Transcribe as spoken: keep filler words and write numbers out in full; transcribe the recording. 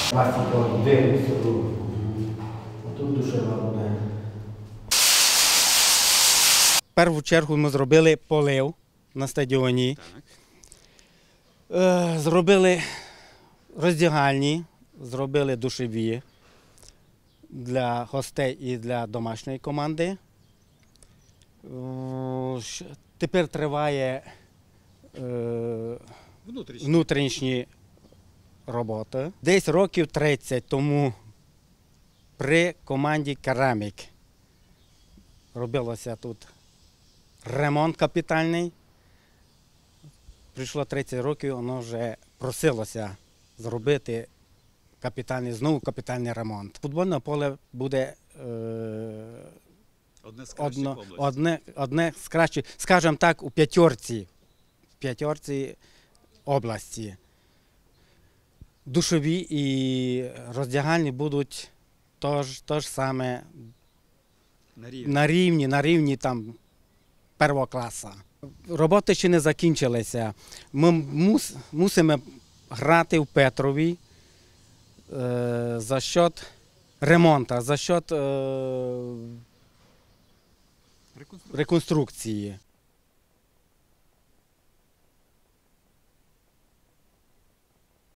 Пластикову вивіску. Тут душева буде. В першу чергу ми зробили полив на стадіоні. Так. Зробили роздягальні, зробили душові для гостей і для домашньої команди. Тепер триває внутрішні, внутрішні роботи. Десь років тридцять тому при команді «Керамік» робилося тут ремонт капітальний. Прийшло тридцять років, воно вже просилося зробити капітальний, знову капітальний ремонт. Футбольне поле буде е, одне з кращих одно, області. Одне, одне з кращих, скажімо так, у п'ятірці, в п'ятірці області. Душові і роздягальні будуть тож, тож саме на рівні, на рівні, на рівні там першого класу. Роботи ще не закінчилися. Ми мус, мусимо грати в Петрові е, за счет ремонту, за счет е, реконструкції.